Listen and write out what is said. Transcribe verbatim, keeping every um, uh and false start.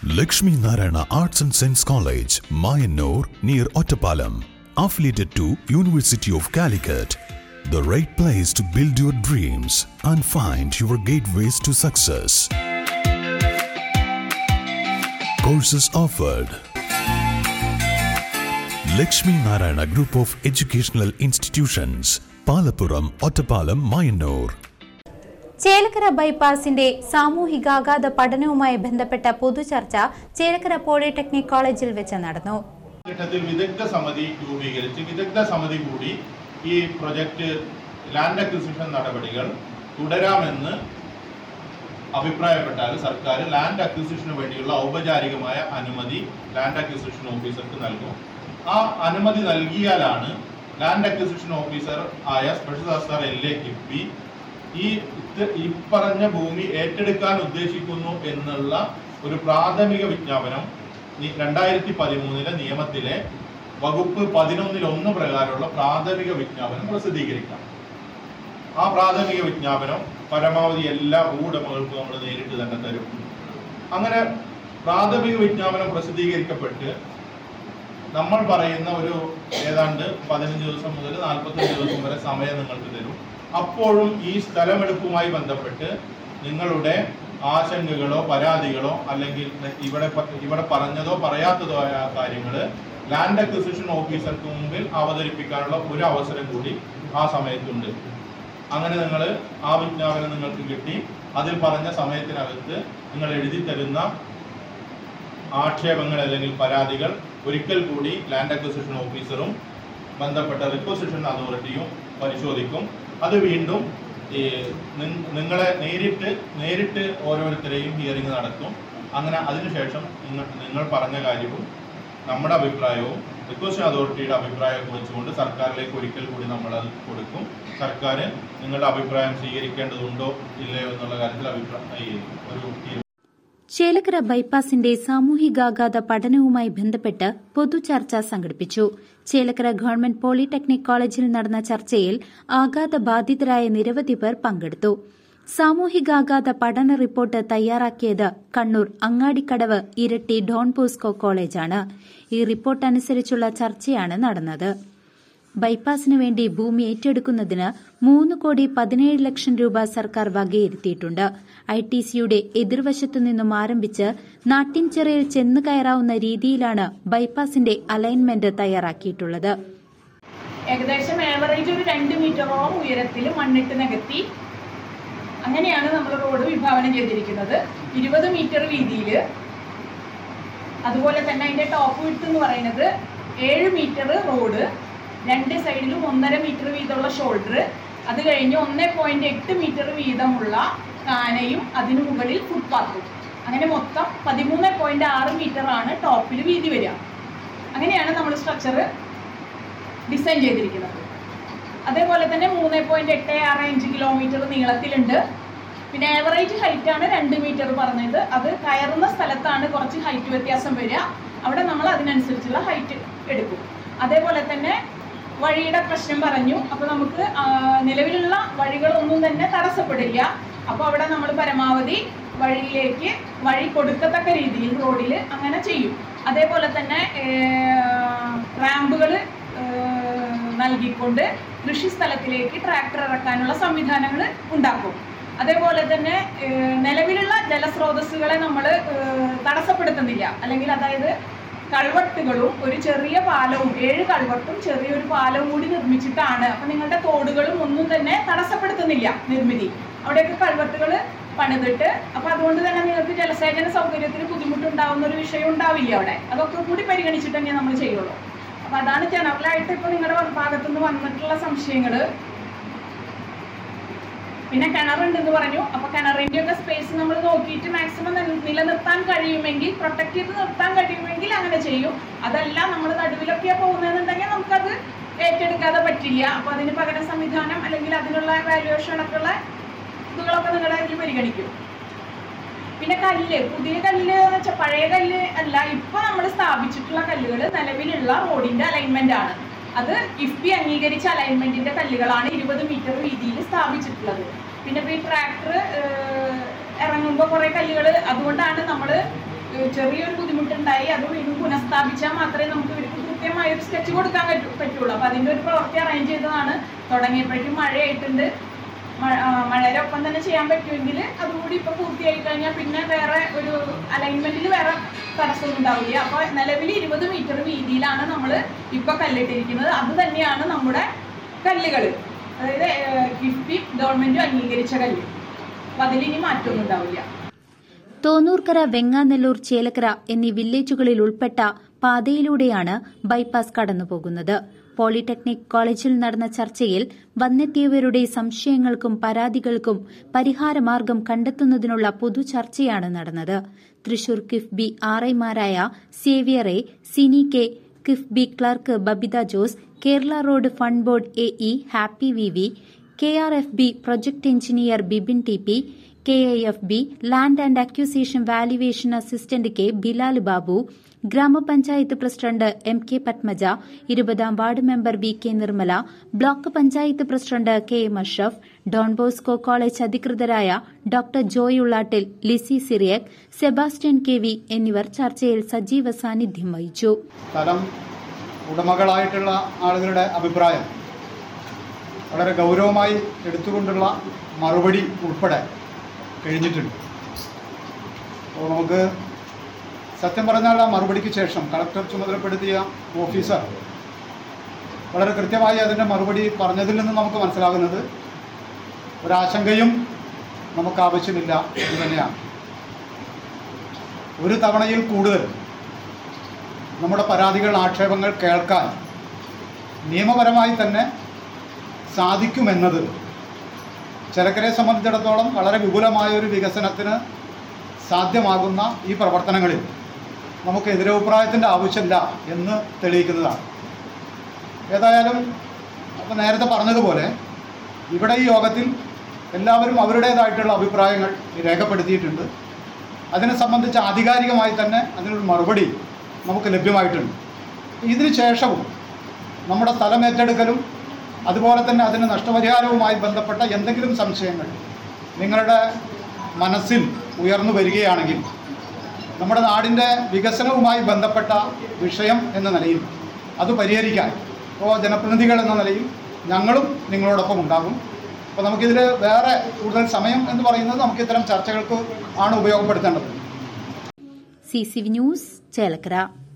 Lakshmi Narayana Arts and Science College, Mayanur, near Ottapalam, affiliated to University of Calicut. The right place to build your dreams and find your gateways to success. Courses offered. Lakshmi Narayana Group of Educational Institutions, Palappuram, Ottapalam, Mayanur. Chelakkara ബൈപ്പാസിന്റെ സാമൂഹികാഘാത പഠനവുമായി ബന്ധപ്പെട്ട പൊതുചർച്ച Chelakkara polytechnic കോളേജിൽ വെച്ച് നടന്നു. ഘട്ടത്തിൽ വിദഗ്ധ സമിതി രൂപീകരിച്ച് വിദഗ്ധ സമിതി കൂടി ഈ പ്രൊജക്ട് ലാൻഡ് അക്വിസിഷൻ നടപടികൾ തുടരാമെന്ന് അഭിപ്രായപ്പെട്ടാൽ സർക്കാർ ലാൻഡ് അക്വിസിഷന് വേണ്ടിയുള്ള ഔപചാരികമായ അനുമതി ലാൻഡ് അക്വിസിഷൻ ഓഫീസർക്ക് നൽകും. ആ അനുമതി നൽകിയാലാണ് ലാൻഡ് അക്വിസിഷൻ ഓഫീസർ ആയ special sub L A KIIFB ഈ ഈ പറഞ്ഞ ഭൂമി ഏറ്റെടുക്കാൻ ഉദ്ദേശിക്കുന്നു എന്നുള്ള ഒരു പ്രാഥമിക വിജ്ഞാപനം രണ്ടായിരത്തി പതിമൂന്നിലെ നിയമത്തിലെ വകുപ്പ് പതിനൊന്നിൽ ഒന്ന് പ്രകാരമുള്ള പ്രാഥമിക വിജ്ഞാപനം പ്രസിദ്ധീകരിക്കാം. ആ പ്രാഥമിക വിജ്ഞാപനം പരമാവധി എല്ലാ ഭൂവുടമകൾക്കും നമ്മൾ നേരിട്ട് തന്നെ തരും. അങ്ങനെ പ്രാഥമിക വിജ്ഞാപനം പ്രസിദ്ധീകരിക്കപ്പെട്ട് നമ്മൾ പറയുന്ന ഒരു ഏതാണ്ട് പതിനഞ്ച് ദിവസം മുതൽ നാൽപ്പത്തഞ്ച് ദിവസം വരെ സമയം നിങ്ങൾക്ക് തരും. അപ്പോഴും ഈ സ്ഥലമെടുപ്പുമായി ബന്ധപ്പെട്ട് നിങ്ങളുടെ ആശങ്കകളോ പരാതികളോ അല്ലെങ്കിൽ ഇവിടെ ഇവിടെ പറഞ്ഞതോ പറയാത്തതോ ആയ കാര്യങ്ങൾ ലാൻഡ് അക്വിസിഷൻ ഓഫീസർക്ക് മുമ്പിൽ അവതരിപ്പിക്കാനുള്ള ഒരു അവസരം കൂടി ആ സമയത്തുണ്ട്. അങ്ങനെ നിങ്ങൾ ആ വിജ്ഞാപനം നിങ്ങൾക്ക് കിട്ടി അതിൽ പറഞ്ഞ സമയത്തിനകത്ത് നിങ്ങൾ എഴുതി തരുന്ന ആക്ഷേപങ്ങൾ അല്ലെങ്കിൽ പരാതികൾ ഒരിക്കൽ കൂടി ലാൻഡ് അക്വിസിഷൻ ഓഫീസറും ബന്ധപ്പെട്ട റിക്വസിഷൻ അതോറിറ്റിയും പരിശോധിക്കും. അത് വീണ്ടും ഈ നിങ്ങളെ നേരിട്ട് നേരിട്ട് ഓരോരുത്തരെയും ഹിയറിംഗ് നടത്തും. അങ്ങനെ അതിനുശേഷം നിങ്ങൾ നിങ്ങൾ പറഞ്ഞ കാര്യവും നമ്മുടെ അഭിപ്രായവും റിക്വസിഷൻ അതോറിറ്റിയുടെ അഭിപ്രായമൊക്കെ വെച്ചുകൊണ്ട് സർക്കാരിലേക്ക് ഒരിക്കൽ കൂടി നമ്മൾ അത് കൊടുക്കും. സർക്കാർ നിങ്ങളുടെ അഭിപ്രായം സ്വീകരിക്കേണ്ടതുണ്ടോ ഇല്ലയോ എന്നുള്ള കാര്യത്തിൽ അഭിപ്രായം ഒരു തീരുമാനം. ചേലക്കര ബൈപ്പാസിന്റെ സാമൂഹികാഘാത പഠനവുമായി ബന്ധപ്പെട്ട് പൊതുചർച്ച സംഘടിപ്പിച്ചു. ചേലക്കര ഗവൺമെന്റ് പോളിടെക്നിക് കോളേജിൽ നടന്ന ചർച്ചയിൽ ആഘാതബാധിതരായ നിരവധി പേർ പങ്കെടുത്തു. സാമൂഹികാഘാത പഠന റിപ്പോർട്ട് തയ്യാറാക്കിയത് കണ്ണൂർ അങ്ങാടിക്കടവ് ഇരട്ടി ഡോൺ ബോസ്കോ കോളേജാണ്. ഈ റിപ്പോർട്ട് അനുസരിച്ചുള്ള ചർച്ചയാണ് നടന്നത്. ബൈപ്പാസിനു വേണ്ടി ഭൂമി ഏറ്റെടുക്കുന്നതിന് മൂന്ന് കോടി പതിനേഴ് ലക്ഷം രൂപ സർക്കാർ വകയിരുത്തിയിട്ടുണ്ട്. ഐ ടി സിയുടെ എതിർവശത്തു നിന്നും ആരംഭിച്ച് നാട്ടിൻചിറയിൽ ചെന്നു കയറാവുന്ന രീതിയിലാണ് ബൈപ്പാസിന്റെ അലൈൻമെന്റ് തയ്യാറാക്കിയിട്ടുള്ളത്. ഏകദേശം ആവറേജ് ഒരു രണ്ട് മീറ്ററോളം ഉയരത്തിൽ മണ്ണിട്ട് നികത്തി അങ്ങനെയാണ് നമ്മൾ റോഡ് വിഭാവനം ചെയ്തിരിക്കുന്നത്. ഇരുപത് മീറ്റർ വീതിയിൽ. അതുപോലെ തന്നെ അതിന്റെ ടോപ്പ് വിഡ്ത്ത് എന്ന് പറയുന്നത് ഏഴ് മീറ്റർ റോഡ്, രണ്ട് സൈഡിലും ഒന്നര മീറ്റർ വീതമുള്ള ഷോൾഡർ, അത് കഴിഞ്ഞ് ഒന്നേ പോയിന്റ് എട്ട് മീറ്റർ വീതമുള്ള കാനയും അതിനു മുകളിൽ ഫുട്പാത്തും. അങ്ങനെ മൊത്തം പതിമൂന്ന് പോയിന്റ് ആറ് മീറ്റർ ആണ് ടോപ്പിൽ വീതി വരിക. അങ്ങനെയാണ് നമ്മൾ സ്ട്രക്ചർ ഡിസൈൻ ചെയ്തിരിക്കുന്നത്. അതേപോലെ തന്നെ മൂന്ന് പോയിന്റ് എട്ട് ആറ് അഞ്ച് കിലോമീറ്റർ നീളത്തിലുണ്ട്. പിന്നെ ആവറേജ് ഹൈറ്റ് ആണ് രണ്ട് മീറ്റർ പറഞ്ഞത്. അത് കയറുന്ന സ്ഥലത്താണ് കുറച്ച് ഹൈറ്റ് വ്യത്യാസം വരിക. അവിടെ നമ്മൾ അതിനനുസരിച്ചുള്ള ഹൈറ്റ് എടുക്കും. അതേപോലെ തന്നെ വഴിയുടെ പ്രശ്നം പറഞ്ഞു. അപ്പോൾ നമുക്ക് നിലവിലുള്ള വഴികളൊന്നും തന്നെ തടസ്സപ്പെടില്ല. അപ്പോൾ അവിടെ നമ്മൾ പരമാവധി വഴിയിലേക്ക് വഴി കൊടുക്കത്തക്ക രീതിയിൽ റോഡിൽ അങ്ങനെ ചെയ്യും. അതേപോലെ തന്നെ റാമ്പുകൾ നൽകിക്കൊണ്ട് കൃഷി സ്ഥലത്തിലേക്ക് ട്രാക്ടർ ഇറക്കാനുള്ള സംവിധാനങ്ങൾ ഉണ്ടാക്കും. അതേപോലെ തന്നെ നിലവിലുള്ള ജലസ്രോതസ്സുകളെ നമ്മൾ തടസ്സപ്പെടുത്തുന്നില്ല. അല്ലെങ്കിൽ അതായത് കൾവട്ടുകളും ഒരു ചെറിയ പാലവും ഏഴ് കൾവട്ടും ചെറിയൊരു പാലവും കൂടി നിർമ്മിച്ചിട്ടാണ്. അപ്പം നിങ്ങളുടെ തോടുകളും ഒന്നും തന്നെ തടസ്സപ്പെടുത്തുന്നില്ല നിർമ്മിതി. അവിടെയൊക്കെ കൾവട്ടുകൾ പണിതിട്ട് അപ്പം അതുകൊണ്ട് തന്നെ നിങ്ങൾക്ക് ജലസേചന സൗകര്യത്തിന് ബുദ്ധിമുട്ടുണ്ടാവുന്ന ഒരു വിഷയം ഉണ്ടാവില്ല അവിടെ. അതൊക്കെ കൂടി പരിഗണിച്ചിട്ട് തന്നെ നമ്മൾ ചെയ്യുള്ളൂ. അപ്പം അതാണ് ജനറലായിട്ട് ഇപ്പോൾ നിങ്ങളുടെ ഭാഗത്തുനിന്ന് വന്നിട്ടുള്ള സംശയങ്ങൾ. പിന്നെ കിണറുണ്ടെന്ന് പറഞ്ഞു. അപ്പൊ കിണറിന്റെ ഒക്കെ സ്പേസ് നമ്മൾ നോക്കിയിട്ട് മാക്സിമം നിലനിർത്താൻ കഴിയുമെങ്കിൽ, പ്രൊട്ടക്ട് ചെയ്ത് നിർത്താൻ കഴിയുമെങ്കിൽ അങ്ങനെ ചെയ്യും. അതല്ല നമ്മൾ നടുവിലൊക്കെ പോകുന്നതെന്നുണ്ടെങ്കിൽ നമുക്കത് ഏറ്റെടുക്കാതെ പറ്റില്ല. അപ്പൊ അതിന് പകരം സംവിധാനം അല്ലെങ്കിൽ അതിനുള്ള വാല്യുവേഷനൊക്കെ ഉള്ള ഇതുകളൊക്കെ നിങ്ങളുടെ അതിൽ പരിഗണിക്കും. പിന്നെ കല്ല്, പുതിയ കല്ല് എന്ന് വെച്ചാൽ പഴയ കല്ല് അല്ല, ഇപ്പൊ നമ്മൾ സ്ഥാപിച്ചിട്ടുള്ള കല്ലുകൾ നിലവിലുള്ള റോഡിന്റെ അലൈൻമെന്റ് ആണ്. അത് കിഫ്ബി അംഗീകരിച്ച അലൈൻമെന്റിന്റെ കല്ലുകളാണ് ഇരുപത് മീറ്റർ വീതിയിൽ സ്ഥാപിച്ചിട്ടുള്ളത്. പിന്നെ ഈ ട്രാക്ടർ ഇറങ്ങുമ്പോൾ കുറെ കല്ലുകൾ, അതുകൊണ്ടാണ് നമ്മൾ ചെറിയൊരു ബുദ്ധിമുട്ടുണ്ടായി. അത് വീണ്ടും പുനഃസ്ഥാപിച്ചാൽ മാത്രമേ നമുക്ക് ഇവർക്ക് കൃത്യമായ ഒരു സ്കെച്ച് കൊടുക്കാൻ പറ്റൂ പറ്റുള്ളൂ അപ്പോൾ അതിൻ്റെ ഒരു പ്രവൃത്തി അറേഞ്ച് ചെയ്തതാണ്. തുടങ്ങിയപ്പോഴേക്കും മഴയായിട്ടുണ്ട്. മഴയുടെ ഒപ്പം തന്നെ ചെയ്യാൻ പറ്റുമെങ്കിൽ അതുകൂടി ഇപ്പോൾ പൂർത്തിയായി കഴിഞ്ഞാൽ പിന്നെ വേറെ ഒരു അലൈൻമെന്റിൽ വേറെ തടസ്സമൊന്നും ഉണ്ടാവില്ല. അപ്പോൾ നിലവിൽ ഇരുപത് മീറ്റർ വീതിയിലാണ് നമ്മൾ ഇപ്പോൾ കല്ലിട്ടിരിക്കുന്നത്. അത് തന്നെയാണ് നമ്മുടെ കല്ലുകൾ, അതായത് കിഫ്ബി ഗവൺമെന്റ് അംഗീകരിച്ച കല്ല്. അപ്പം അതിലിനി മാറ്റമൊന്നും ഉണ്ടാവില്ല. തോന്നൂർക്കര, വെങ്ങാനെല്ലൂർ, ചേലക്കര എന്നീ വില്ലേജുകളിൽ ഉൾപ്പെട്ട പാതയിലൂടെയാണ് ബൈപ്പാസ് കടന്നുപോകുന്നത്. പോളിടെക്നിക് കോളേജിൽ നടന്ന ചർച്ചയിൽ വന്നെത്തിയവരുടെ സംശയങ്ങൾക്കും പരാതികൾക്കും പരിഹാരമാർഗം കണ്ടെത്തുന്നതിനുള്ള പൊതു ചർച്ചയാണ് നടന്നത്. തൃശൂർ കിഫ്ബി ആർഐമാരായ Xavier A, Sini K, KIIFB clerk Babitha Jose, Kerala road fund board A E Happy V V, K R F B project engineer Bibin T P, K I F B land and acquisition valuation assistant K Bilal Babu, ഗ്രാമപഞ്ചായത്ത് പ്രസിഡന്റ് എം കെ പത്മജ, ഇരുപതാം ward member V K Nirmala, block panchayat president K M Ashraf, Don Bosco college അധികൃതരായ doctor Joy Ullattil, Lissy Cyriac, Sebastian K V എന്നിവർ ചർച്ചയിൽ സജീവ സാന്നിധ്യം വഹിച്ചു. സ്ഥലം ഉടമകളായിട്ടുള്ള ആളുകളുടെ അഭിപ്രായം വളരെ ഗൗരവമായി എടുത്തുകൊണ്ടുള്ള മറുപടി ഉൾപ്പെടെ കഴിഞ്ഞിട്ടുണ്ട്. അപ്പോൾ നമുക്ക് സത്യം പറഞ്ഞാൽ ആ മറുപടിക്ക് ശേഷം കളക്ടർ ചുമതലപ്പെടുത്തിയ ഓഫീസർ വളരെ കൃത്യമായി അതിൻ്റെ മറുപടി പറഞ്ഞതിൽ നിന്ന് നമുക്ക് മനസ്സിലാകുന്നത് ഒരാശങ്കയും നമുക്ക് ആവശ്യമില്ല എന്ന് തന്നെയാണ്. ഒരു തവണയിൽ കൂടുതൽ നമ്മുടെ പരാതികൾ, ആക്ഷേപങ്ങൾ കേൾക്കാൻ നിയമപരമായി തന്നെ സാധിക്കുമെന്നത് ചേലക്കരയെ സംബന്ധിച്ചിടത്തോളം വളരെ വിപുലമായ ഒരു വികസനത്തിന് സാധ്യമാകുന്ന ഈ പ്രവർത്തനങ്ങളിൽ നമുക്ക് എതിരഭിപ്രായത്തിൻ്റെ ആവശ്യമില്ല എന്ന് തെളിയിക്കുന്നതാണ്. ഏതായാലും അപ്പോൾ നേരത്തെ പറഞ്ഞതുപോലെ ഇവിടെ ഈ യോഗത്തിൽ എല്ലാവരും അവരുടേതായിട്ടുള്ള അഭിപ്രായങ്ങൾ രേഖപ്പെടുത്തിയിട്ടുണ്ട്. അതിനെ സംബന്ധിച്ച് ആധികാരികമായി തന്നെ അതിനൊരു മറുപടി നമുക്ക് ലഭ്യമായിട്ടുണ്ട്. ഇതിന് ശേഷവും നമ്മുടെ സ്ഥലം ഏറ്റെടുക്കലും അതുപോലെ തന്നെ അതിന് നഷ്ടപരിഹാരവുമായി ബന്ധപ്പെട്ട എന്തെങ്കിലും സംശയങ്ങൾ നിങ്ങളുടെ മനസ്സിൽ ഉയർന്നു വരികയാണെങ്കിൽ നമ്മുടെ നാടിൻ്റെ വികസനവുമായി ബന്ധപ്പെട്ട വിഷയം എന്ന നിലയിൽ അത് പരിഹരിക്കാൻ ഇപ്പോൾ ജനപ്രതിനിധികൾ എന്ന നിലയിൽ ഞങ്ങളും നിങ്ങളോടൊപ്പം ഉണ്ടാകും. അപ്പോൾ നമുക്കിതിൽ വേറെ കൂടുതൽ സമയം എന്ന് പറയുന്നത് നമുക്ക് ഇത്തരം ചർച്ചകൾക്ക് ആണ് ഉപയോഗപ്പെടുത്തേണ്ടത്. C C V news, Chelakkara.